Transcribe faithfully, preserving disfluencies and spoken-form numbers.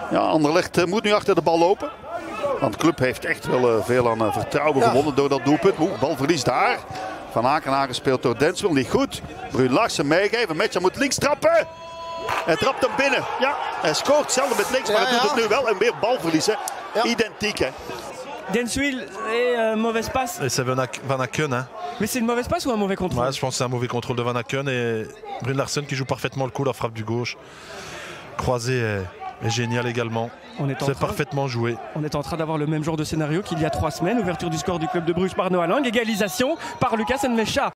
Ja, Anderlecht moet nu achter de bal lopen. Want de club heeft echt wel uh, veel aan uh, vertrouwen ja. gewonnen door dat doelpunt. Oeh, balverlies daar. Van Aken aangespeeld door Denswil. Niet goed. Brun Larsen meegeven. Metja moet links trappen. Hij trapt hem binnen. Ja, hij scoort zelden met links, maar ja, hij doet ja. het nu wel. En weer balverlies. Hè. Ja. Identiek. Hè. Denswil et euh, mauvaise passe. Et c'est Van Aken. Hein. Mais c'est une mauvaise passe ou un mauvais contrôle? Ouais, je pense que c'est un mauvais contrôle de Van Aken et Brun Larsen qui joue parfaitement le coup, la frappe du gauche. Croisé est, est génial également. C'est parfaitement joué. On est en train d'avoir le même genre de scénario qu'il y a trois semaines. Ouverture du score du club de Bruges par Noah Lang. Égalisation par Lucas Nmecha.